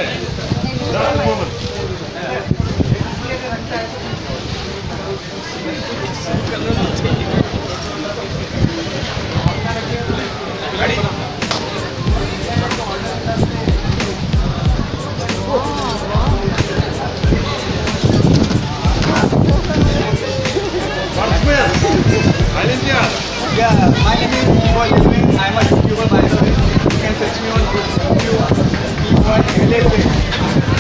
Yeah, my name is BboyLilwin. I'm a YouTuber by the way. You can search me on YouTube, BboyLilwin.